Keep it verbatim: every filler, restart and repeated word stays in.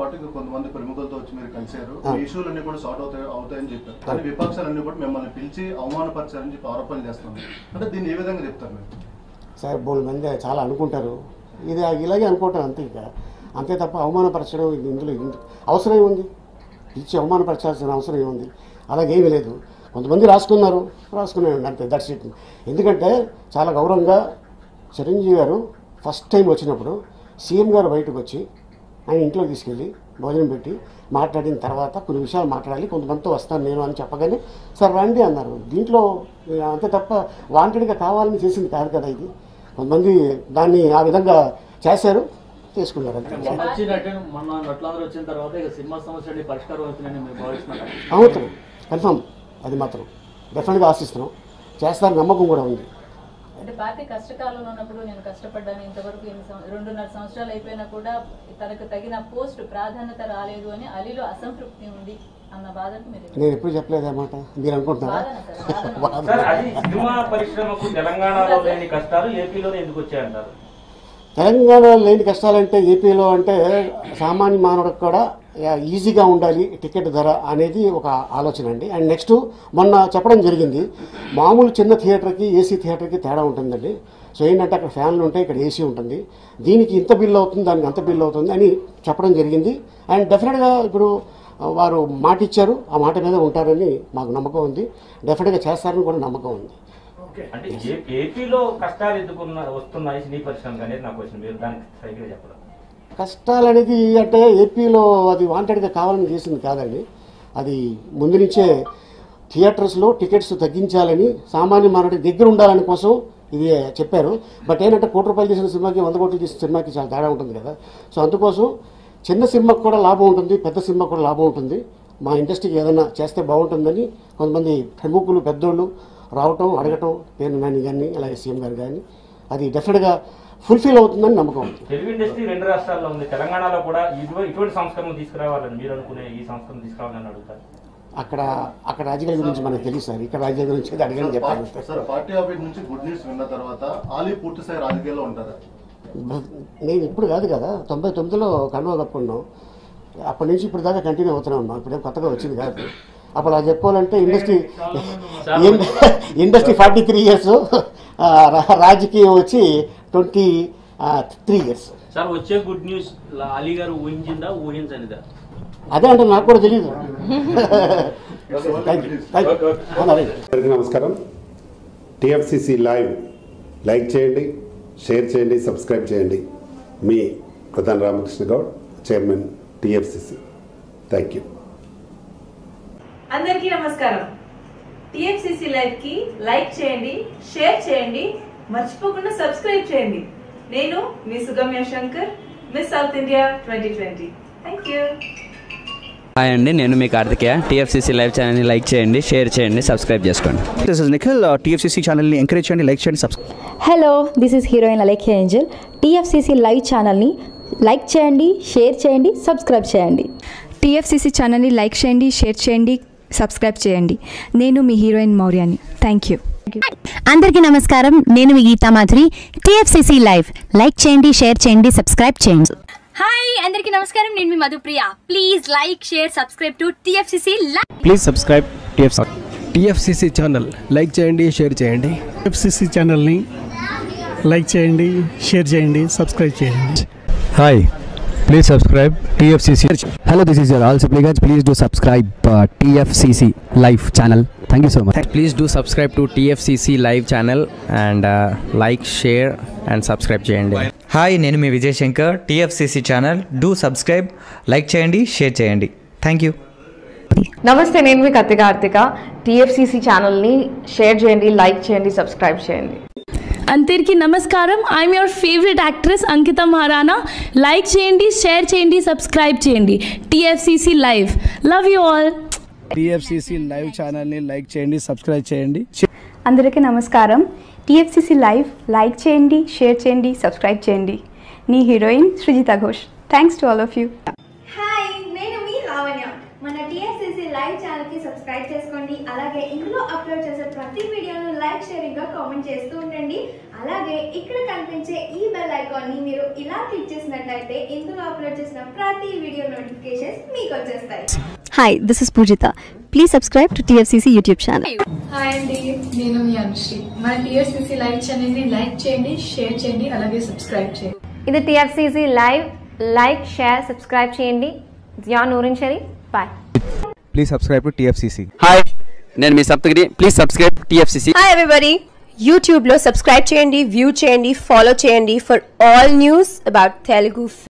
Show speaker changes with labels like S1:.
S1: పాటు కొంతమంది ప్రముఖులతో వచ్చి మీరు కలిశారు, ఇష్యూలన్నీ కూడా సార్ట్ అవుతాయి అవుతాయని చెప్పారు. కానీ విపక్షాలన్నీ కూడా మిమ్మల్ని పిలిచి అవమానపరిచారని చెప్పి ఆరోపణలు చేస్తున్నారు. అంటే దీన్ని ఏ విధంగా చెప్తారు మీరు?
S2: సార్ బోల్ మంది చాలా అనుకుంటారు, ఇది ఇలాగే అనుకుంటారు అంతే, ఇక అంతే తప్ప అవమానపరచడం ఇందులో అవసరం ఏముంది? ఇచ్చి అవమానపరచాల్సిన అవసరం ఏముంది? అలాగేమీ లేదు. కొంతమంది రాసుకున్నారు, రాసుకున్నాను అంతే, దట్స్ ఇట్. ఎందుకంటే చాలా గౌరవంగా చిరంజీవి గారు ఫస్ట్ టైం వచ్చినప్పుడు సీఎం గారు బయటకు వచ్చి ఆయన ఇంట్లోకి తీసుకెళ్ళి భోజనం పెట్టి మాట్లాడిన తర్వాత కొన్ని విషయాలు మాట్లాడాలి, కొంతమందితో వస్తాను నేను అని చెప్పగానే సార్ రండి అన్నారు. దీంట్లో అంతే తప్ప వాంటెడ్గా కావాలని చేసింది కాదు కదా ఇది. కొంతమంది దాన్ని ఆ విధంగా చేశారు, చేసుకున్నారు. అవుతాం కన్ఫామ్, అది మాత్రం డెఫినెట్గా ఆశిస్తున్నాం, చేస్తారని నమ్మకం కూడా ఉంది.
S3: అంటే పార్టీ కష్టకాలంలో ఉన్నప్పుడు నేను కష్టపడ్డాను, ఇంతవరకు రెండున్నర సంవత్సరాలు అయిపోయినా కూడా తనకు తగిన పోస్ట్ ప్రాధాన్యత రాలేదు అని అలీలో అసంతృప్తి ఉంది అన్న బాధకు మీరు?
S2: నేను ఎప్పుడు చెప్పలేదు అన్నమాట, మీరు అనుకుంటున్నారా? తెలంగాణలో లేని కష్టాలంటే ఏపీలో అంటే సామాన్య మానవుడికి కూడా ఈజీగా ఉండాలి టికెట్ ధర అనేది ఒక ఆలోచన అండి. అండ్ నెక్స్ట్ మొన్న చెప్పడం జరిగింది, మామూలు చిన్న థియేటర్కి ఏసీ థియేటర్కి తేడా ఉంటుందండి. సో ఏంటంటే అక్కడ ఫ్యాన్లు ఉంటాయి, ఇక్కడ ఏసీ ఉంటుంది, దీనికి ఇంత బిల్లు అవుతుంది, దానికి అంత బిల్లు అవుతుంది అని చెప్పడం జరిగింది. అండ్ డెఫినెట్గా ఇప్పుడు వారు మాట ఇచ్చారు, ఆ మాట మీద ఉంటారని మాకు నమ్మకం ఉంది, డెఫినెట్గా చేస్తారని కూడా నమ్మకం ఉంది.
S4: అంటే ఏపీలో కష్టాలు ఎందుకు వస్తున్నాయి సినీ పరిశ్రమకు అనేది నాకు వచ్చింది, మీరు దానికి సరిగ్గా చెప్పడం.
S2: కష్టాలు అనేది అంటే ఏపీలో అది వాంటెడ్గా కావాలని చేసింది కాదండి, అది ముందు నుంచే థియేటర్స్లో టికెట్స్ తగ్గించాలని సామాన్య మానవుడి దగ్గర ఉండాలని కోసం ఇది చెప్పారు. బట్ ఏంటంటే కోటి రూపాయలు తీసిన సినిమాకి వంద కోట్లు తీసిన సినిమాకి చాలా తేడా ఉంటుంది కదా. సో అందుకోసం చిన్న సినిమాకి కూడా లాభం ఉంటుంది, పెద్ద సినిమాకి కూడా లాభం ఉంటుంది, మా ఇండస్ట్రీకి ఏదైనా చేస్తే బాగుంటుందని కొంతమంది ప్రముఖులు పెద్దోళ్ళు రావటం అడగటం, పేరు నాని కానీ అలాగే సీఎం గారు కానీ, అది డెఫినెట్గా ఫుల్ఫిల్ అవుతుందని నమ్మకం ఉంది.
S4: తెలుగు ఇండస్ట్రీ రెండు రాష్ట్రాల్లో ఉంది, తెలంగాణలో కూడా ఇటువంటి సంస్కరణ తీసుకురావాలని మీరు అనుకునే ఈ సంస్కరణ తీసుకురావాలని అడుగుతారు.
S2: అక్కడ అక్కడ రాజకీయాల గురించి మనకు తెలుసు సార్, ఇక్కడ రాజకీయాల గురించి అడగని చెప్పాలి
S1: సార్. పార్టీ ఆఫీస్ నుంచి గుడ్ న్యూస్ విన్న తర్వాత ఆలీ పూర్తి స్థాయి రాజకీయాల్లో ఉంటారా?
S2: నేను ఇప్పుడు కాదు కదా, తొంభై తొమ్మిదిలో కండువా కప్పుకున్నాం, అప్పటి నుంచి ఇప్పుడు దాకా కంటిన్యూ అవుతూనే ఉన్నాం, ఇప్పుడేం కొత్తగా వచ్చింది కాదు. అప్పుడు అలా చెప్పుకోవాలంటే industry industry forty three years, రాజకీయం వచ్చి ట్వంటీ త్రీ ఇయర్స్.
S5: సార్ వచ్చే గుడ్ న్యూస్ అలీ గారు ఊహించిందా ఊహించనిదా?
S2: అదే అంటే నాకు కూడా తెలియదు.
S6: నమస్కారం. టిఎఫ్సిసి లైవ్ లైక్ చేయండి, షేర్ చేయండి, సబ్స్క్రైబ్ చేయండి. మీ ప్రధాన Ramakrishna Goud, chairman TFCC. Thank you.
S7: అందరికీ నమస్కారం. టిఎఫ్సిసి లైవ్ కి లైక్ చేయండి, షేర్ చేయండి, మర్చిపోకుండా సబ్స్క్రైబ్ చేయండి. నేను మీ Sugamya Shankar, Miss South India twenty twenty. Thank you.
S8: Hi అండి, నేను మీ కార్తికేయ. టీఎఫ్సీసీ లైవ్ ఛానల్ని లైక్ చేయండి, షేర్ చేయండి, సబ్స్క్రైబ్ చేసుకోండి.
S9: This is Nikhil. టీఎఫ్సీసీ ఛానల్ని ఎంకరేజ్ చేయండి, లైక్ చేయండి, subscribe.
S10: Hello, this is heroine Alekhya Angel. TFCC live ఛానల్ని లైక్ చేయండి, షేర్ చేయండి, సబ్స్క్రైబ్ చేయండి.
S11: టీఎఫ్సీసీ ఛానల్ని లైక్ చేయండి, షేర్ చేయండి, సబ్స్క్రైబ్ చేయండి. నేను మీ హీరోయిన్ మౌర్యాని. Thank you.
S12: అందరికీ నమస్కారం, నేను మీ Geetha Madhuri. TFCC live like చేయండి, షేర్ చేయండి, సబ్స్క్రైబ్ చేయండి.
S13: హాయ్ అందరికీ నమస్కారం, నేను మీ Madhupriya. Please like share subscribe to TFCC live.
S14: Please subscribe TFCC channel. Like చేయండి, షేర్ చేయండి.
S15: టీఎఫ్సీసీ ఛానల్ని లైక్ చేయండి, షేర్ చేయండి, సబ్స్క్రైబ్ చేయండి.
S14: Hi, please subscribe TFCC. Hello, this is your all Sipligunj. Please do subscribe TFCC live channel. Thank you so much.
S8: Please do subscribe to T F C C live channel and uh, like, share and subscribe చేయండి.
S16: Hi, నేను మీ Vijay Shankar. TFCC channel do subscribe, like చేయండి, share చేయండి. Thank you.
S17: నమస్తే, నేను మీ Kathi Karthika. TFCC ఛానల్ని share చేయండి, లైక్ చేయండి, సబ్స్క్రైబ్ చేయండి.
S18: అందరికీ నమస్కారం. I'm your favourite actress Ankita Maharana. Like చేయండి, షేర్ చేయండి, సబ్స్క్రైబ్ చేయండి. TFCC live. Love you all.
S15: TFCC live ఛానల్ని లైక్ చేయండి, సబ్స్క్రైబ్ చేయండి.
S11: అందరికీ నమస్కారం. టీఎఫ్సీసీ లైవ్ లైక్ చేయండి, షేర్ చేయండి, సబ్స్క్రైబ్ చేయండి. నీ heroine Srujitha Ghosh. Thanks to all of you.
S19: Hi, నేను మీ లావణ్య. మన టీఎఫ్సీసీ లైవ్ ఛానల్కి సబ్స్క్రైబ్ సబ్స్క్రైబ్ చేసుకోండి. అలాగే ఇందులో అప్లోడ్ చేసే ప్రతి వీడియోను లైక్ షేరింగ్ గా కామెంట్ చేస్తూ ఉండండి. అలాగే ఇక్కడ కనిపించే ఈ బెల్ ఐకాన్ ని మీరు ఇలా క్లిక్ చేసినట్లయితే ఇందులో అప్లోడ్ చేసిన ప్రతి వీడియో నోటిఫికేషన్స్ మీకు వచ్చేస్తాయి.
S20: Hi, this is Poojitha. Please subscribe to TFCC YouTube channel.
S21: Hi అండి, నేను మీ అనుశ్రీ. మన టీఎఫ్సీసీ లైవ్ ఛానల్ ని లైక్ చేయండి, షేర్ చేయండి, అలాగే సబ్స్క్రైబ్ చేయండి.
S22: ఇది TFCC live. Like, share, subscribe చేయండి. Zia Noorin Sharif. Bye.
S9: Please subscribe to TFCC.
S8: Hi, నేను మీ Saptagiri. Please subscribe TFCC.
S23: Hi everybody, యూట్యూబ్లో సబ్స్క్రైబ్ చేయండి, వ్యూ చేయండి, ఫాలో చేయండి for all news about Telugu.